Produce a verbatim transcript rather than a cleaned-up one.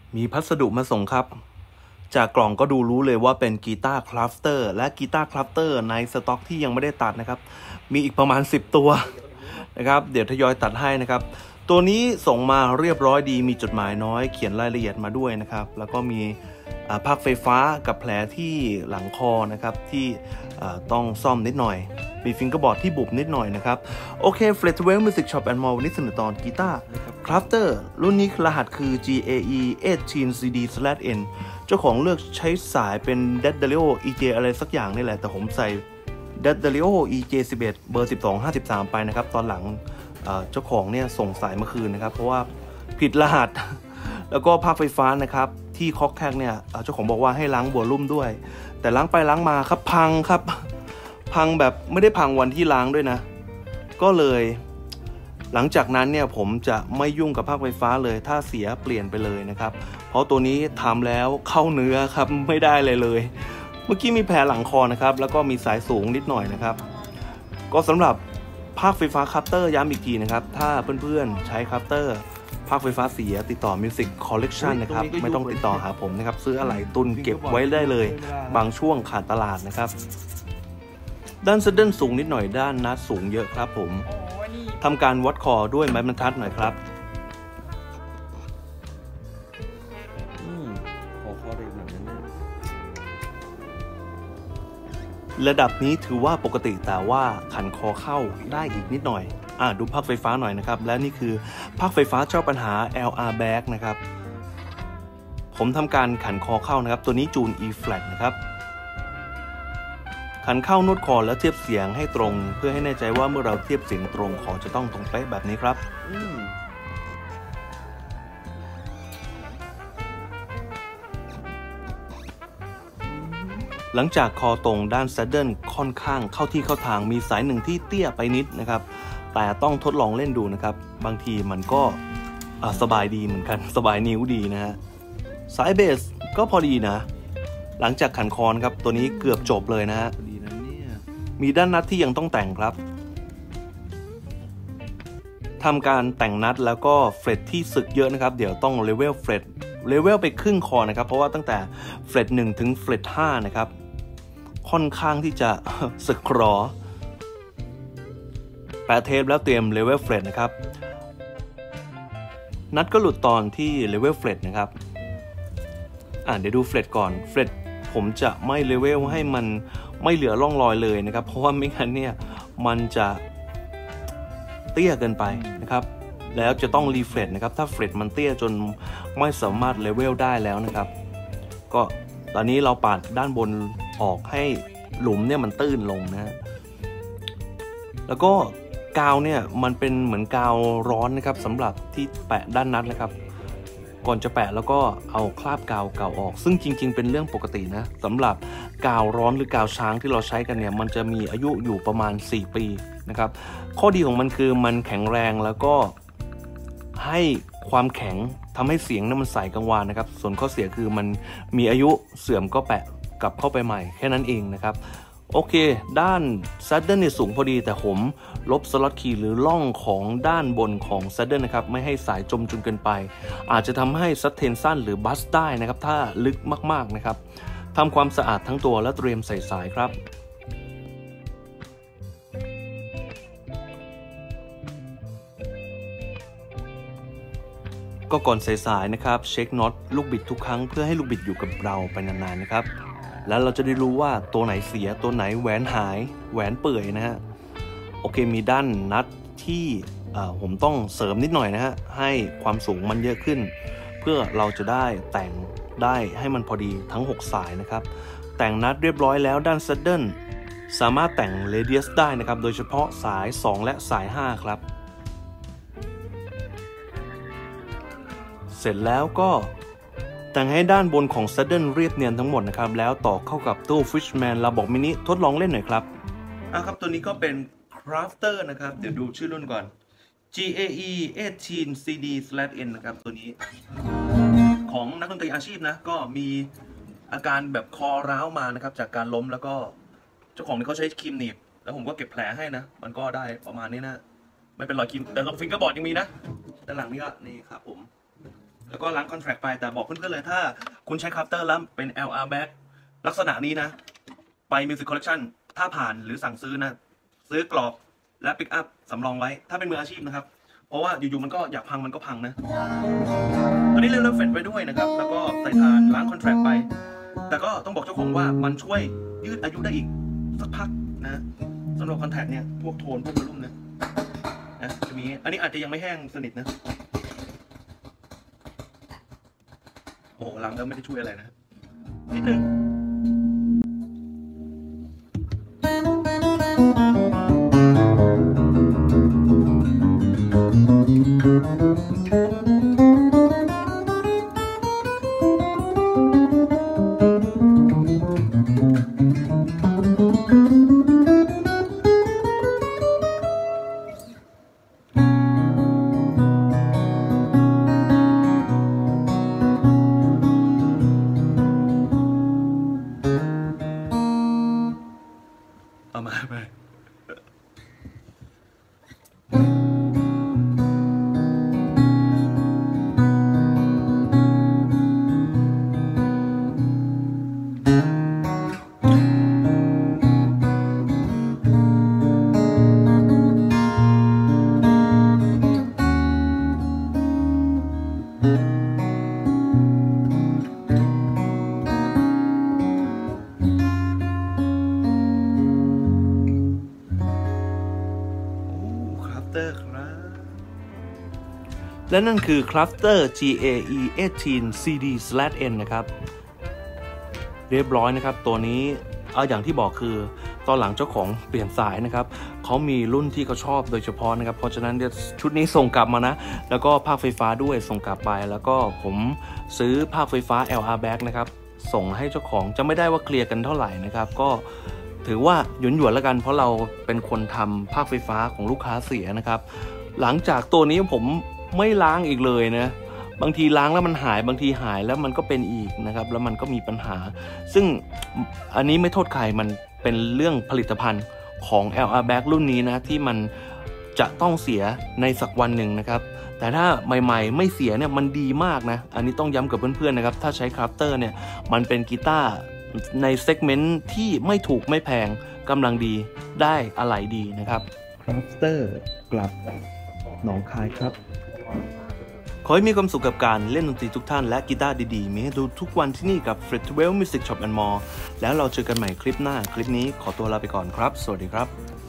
มีพัสดุมาส่งครับจากกล่องก็ดูรู้เลยว่าเป็นกีตาร์คราฟเตอร์และกีตาร์คราฟเตอร์ในสต็อกที่ยังไม่ได้ตัดนะครับมีอีกประมาณสิบตัวนะครับเดี๋ยวทยอยตัดให้นะครับตัวนี้ส่งมาเรียบร้อยดีมีจดหมายน้อยเขียนรายละเอียดมาด้วยนะครับแล้วก็มีภาคไฟฟ้ากับแผลที่หลังคอนะครับที่ต้องซ่อมนิดหน่อยมีฟิงเกอร์บอร์ดที่บุบนิดหน่อยนะครับโอเค Flatwell Music Shop and Mall วันนี้เสนอตอนกีตาร์คราฟเตอร์รุ่นนี้รหัสคือ จี เอ อี เอททีน ซี ดี เอ็น เจ้าของเลือกใช้สายเป็น Dadalio อี เจ อะไรสักอย่างนี่แหละแต่ผมใส่ Dadalio อี เจ สิบเอ็ด เบอร์สิบสอง ห้าสิบสาม ไปนะครับตอนหลังเจ้าของเนี่ยส่งสายเมื่อคืนนะครับเพราะว่าผิดรหัสแล้วก็ภาคไฟฟ้านะครับที่คอกแคกเนี่ยเจ้าของบอกว่าให้ล้างวอลลุ่มด้วยแต่ล้างไปล้างมาครับพังครับพังแบบไม่ได้พังวันที่ล้างด้วยนะก็เลยหลังจากนั้นเนี่ยผมจะไม่ยุ่งกับภาคไฟฟ้าเลยถ้าเสียเปลี่ยนไปเลยนะครับเพราะตัวนี้ทำแล้วเข้าเนื้อครับไม่ได้เลยเลยเมื่อกี้มีแผลหลังคอนะครับแล้วก็มีสายสูงนิดหน่อยนะครับก็สำหรับภาคไฟฟ้าคัพเตอร์ย้ำอีกทีนะครับถ้าเพื่อนๆใช้คัพเตอร์ภาคไฟฟ้าเสียติดต่อ Music Collection นะครับไม่ต้องติดต่อหาผมนะครับซื้ออะไหล่ตุนเก็บไว้ได้เลยบางช่วงขาดตลาดนะครับด้านเซดเดิลสูงนิดหน่อยด้านนัดสูงเยอะครับผมทำการวัดคอด้วยไม้บรรทัดหน่อยครับขอคอได้แบบนั้นระดับนี้ถือว่าปกติแต่ว่าขันคอเข้าได้อีกนิดหน่อยอ่าดูภาคไฟฟ้าหน่อยนะครับและนี่คือภาคไฟฟ้าเจ้าปัญหา แอล อาร์ Back นะครับผมทำการขันคอเข้านะครับตัวนี้จูน E flat นะครับขันเข้านวดคอแล้วเทียบเสียงให้ตรงเพื่อให้แน่ใจว่าเมื่อเราเทียบเสียงตรงคอจะต้องตรงเป๊ะแบบนี้ครับหลังจากคอตรงด้านแซดเดิลค่อนข้างเข้าที่เข้าทางมีสายหนึ่งที่เตี้ยไปนิดนะครับแต่ต้องทดลองเล่นดูนะครับบางทีมันก็สบายดีเหมือนกันสบายนิ้วดีนะฮะสายเบสก็พอดีนะหลังจากขันคอนครับตัวนี้เกือบจบเลยนะฮะมีด้านนัดที่ยังต้องแต่งครับทำการแต่งนัดแล้วก็เฟรตที่สึกเยอะนะครับเดี๋ยวต้องเลเวลเฟรตเลเวลไปครึ่งคอนะครับเพราะว่าตั้งแต่เฟรตหนึ่งถึงเฟรตห้านะครับค่อนข้างที่จะสึกครอแปะเทปแล้วเตรียมเลเวลเฟรตนะครับนัดก็หลุดตอนที่เลเวลเฟรตนะครับอ่าเดี๋ยวดูเฟรตก่อนเฟรตผมจะไม่เลเวลให้มันไม่เหลือร่องรอยเลยนะครับเพราะว่าไม่งั้นเนี่ยมันจะเตี้ยเกินไปนะครับแล้วจะต้องรีเฟรตนะครับถ้าเฟรตมันเตี้ยจนไม่สามารถเลเวลได้แล้วนะครับก็ตอนนี้เราปาดด้านบนออกให้หลุมเนี่ยมันตื้นลงนะแล้วก็กาวเนี่ยมันเป็นเหมือนกาวร้อนนะครับสำหรับที่แปะด้านนัดนะครับก่อนจะแปะแล้วก็เอาคราบกาวเก่าออกซึ่งจริงๆเป็นเรื่องปกตินะสำหรับกาวร้อนหรือกาวช้างที่เราใช้กันเนี่ยมันจะมีอายุอยู่ประมาณสี่ปีนะครับข้อดีของมันคือมันแข็งแรงแล้วก็ให้ความแข็งทำให้เสียงนั้นมันใสกังวานนะครับส่วนข้อเสียคือมันมีอายุเสื่อมก็แปะกลับเข้าไปใหม่แค่นั้นเองนะครับโอเคด้านซัดเดิลเนี่ยสูงพอดีแต่ผมลบสล็อตคีย์หรือล่องของด้านบนของซัดเดิลนะครับไม่ให้สายจมจนเกินไปอาจจะทำให้ซัดเทนสั้นหรือบัสได้นะครับถ้าลึกมากๆนะครับทำความสะอาดทั้งตัวและเตรียมใส่สายครับก็ก่อนใส่สายนะครับเช็คน็อตลูกบิดทุกครั้งเพื่อให้ลูกบิดอยู่กับเราไปนานๆนะครับแล้วเราจะได้รู้ว่าตัวไหนเสียตัวไหนแหวนหายแหวนเปื่อยนะฮะโอเคมีด้านนัดที่ผมต้องเสริมนิดหน่อยนะฮะให้ความสูงมันเยอะขึ้นเพื่อเราจะได้แต่งได้ให้มันพอดีทั้งหกสายนะครับแต่งนัดเรียบร้อยแล้วด้าน Saddle สามารถแต่ง Radius ได้นะครับโดยเฉพาะสายสองและสายห้าครับเสร็จแล้วก็แต่งให้ด้านบนของ Saddle เรียบเนียนทั้งหมดนะครับแล้วต่อเข้ากับตู้ Fishman ระบบมินิทดลองเล่นหน่อยครับอ่ะครับตัวนี้ก็เป็น Crafter นะครับเดี๋ยวดูชื่อรุ่นก่อน จี เอ อี เอททีน ซี ดี เอ็น นะครับตัวนี้ของนักดนตรีอาชีพนะก็มีอาการแบบคอร้าวมานะครับจากการล้มแล้วก็เจ้าของนี่เขาใช้ครีมหนีบแล้วผมก็เก็บแผลให้นะมันก็ได้ประมาณนี้นะไม่เป็นรอยครีมแต่ฟิงเกอร์บอร์ดยังมีนะด้านหลังนี่ก็นี่ครับผมแล้วก็ล้างคอนแทรคไปแต่บอกเพื่อนๆเลยถ้าคุณใช้คราฟเตอร์แล้วเป็น แอล อาร์ Back ลักษณะนี้นะไป Music Collection ถ้าผ่านหรือสั่งซื้อนะซื้อกรอบและปิกอัพสำรองไว้ถ้าเป็นมืออาชีพนะครับเพราะว่าอยู่ๆมันก็อยากพังมันก็พังนะตอนนี้เล่นเริ่มเฟดไปด้วยนะครับแล้วก็ใส่ฐานล้างคอนแทรคไปแต่ก็ต้องบอกเจ้าของว่ามันช่วยยืดอายุได้อีกสักพักนะสำหรับคอนแทคเนี่ยพวกโทนพวกวอลลุ่มนะนะจะมีอันนี้อาจจะยังไม่แห้งสนิทนะโอ้ล้างแล้วไม่ได้ช่วยอะไรนะนิดนึงเอามาไปและนั่นคือ Crafter จี เอ อี สิบแปด ซี ดี เอ็น นะครับเรียบร้อยนะครับตัวนี้เอาอย่างที่บอกคือตอนหลังเจ้าของเปลี่ยนสายนะครับเขามีรุ่นที่เขาชอบโดยเฉพาะนะครับเพราะฉะนั้นชุดนี้ส่งกลับมานะแล้วก็ภาคไฟฟ้าด้วยส่งกลับไปแล้วก็ผมซื้อภาคไฟฟ้า แอล อาร์ Back นะครับส่งให้เจ้าของจะไม่ได้ว่าเคลียร์กันเท่าไหร่นะครับก็ถือว่าหยวนหยวนแล้วกันเพราะเราเป็นคนทำภาคไฟฟ้าของลูกค้าเสียนะครับหลังจากตัวนี้ผมไม่ล้างอีกเลยนะบางทีล้างแล้วมันหายบางทีหายแล้วมันก็เป็นอีกนะครับแล้วมันก็มีปัญหาซึ่งอันนี้ไม่โทษใครมันเป็นเรื่องผลิตภัณฑ์ของ แอล อาร์ Back รุ่นนี้นะที่มันจะต้องเสียในสักวันหนึ่งนะครับแต่ถ้าใหม่ๆไม่เสียเนี่ยมันดีมากนะอันนี้ต้องย้ำกับเพื่อนๆนะครับถ้าใช้คราฟเตอร์เนี่ยมันเป็นกีตาร์ในเซกเมนต์ที่ไม่ถูกไม่แพงกำลังดีได้อะไรดีนะครับคราฟเตอร์กลับหนองคายครับขอให้มีความสุขกับการเล่นดนตรีทุกท่านและกีตาร์ดีๆมีให้ดูทุกวันที่นี่กับ Fretwell Music Shop and More แล้วเราเจอกันใหม่คลิปหน้าคลิปนี้ขอตัวลาไปก่อนครับสวัสดีครับ